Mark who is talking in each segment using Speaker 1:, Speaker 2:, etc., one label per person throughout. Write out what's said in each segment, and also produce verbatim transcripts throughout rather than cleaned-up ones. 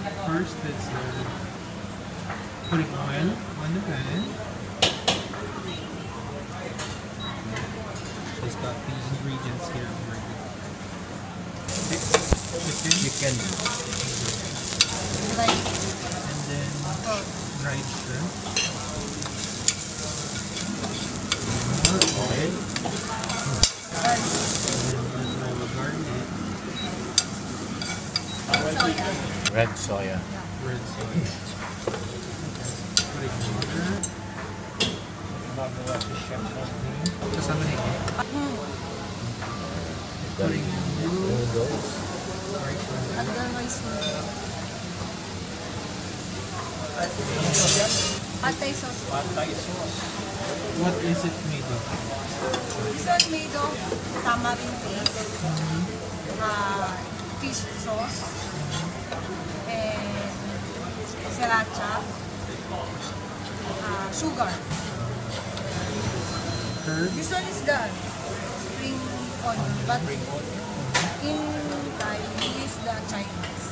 Speaker 1: First, it's uh, putting oil on the pan. She's got the ingredients here already. Chicken.
Speaker 2: Chicken.
Speaker 1: And then dried shrimp. More oil. And then I will garnish.
Speaker 2: Red soya.
Speaker 1: Red soy. Putting water. Kasama na yun.
Speaker 2: Galing noodles.
Speaker 3: Otherwise, patay sauce.
Speaker 4: Patay sauce.
Speaker 1: What is it made of?
Speaker 3: This one made of tamarind paste, uh, fish sauce, and sriracha, uh, sugar.
Speaker 1: Herb?
Speaker 3: This one is the spring onion, but in Thai we use the Chinese.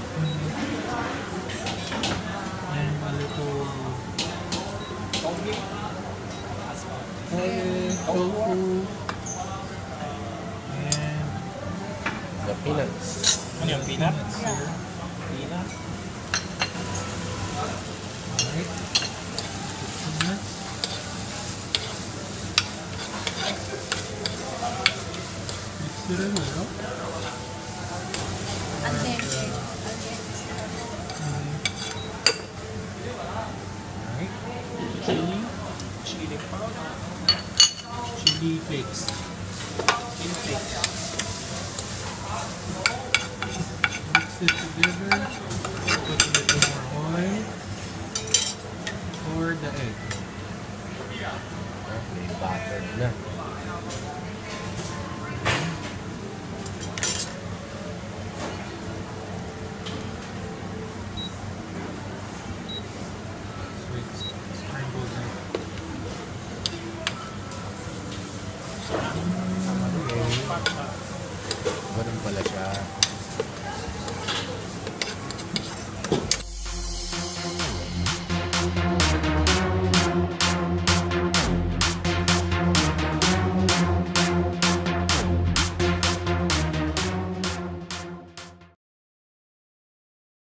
Speaker 1: And a little
Speaker 4: Togi.
Speaker 1: oil, tofu, and
Speaker 2: The peanuts.
Speaker 4: Ano yung peanut?
Speaker 1: peanuts
Speaker 3: Yeah.
Speaker 1: here.
Speaker 4: Peanut.
Speaker 1: Alright. Peanuts. Mix it in well.
Speaker 3: And then egg. And then
Speaker 1: Alright. Chili.
Speaker 4: Chili powder.
Speaker 1: Chili flakes.
Speaker 4: Chili flakes.
Speaker 1: Mix it together. Put a little more oil. Pour the egg.
Speaker 2: Ah, may buttered na.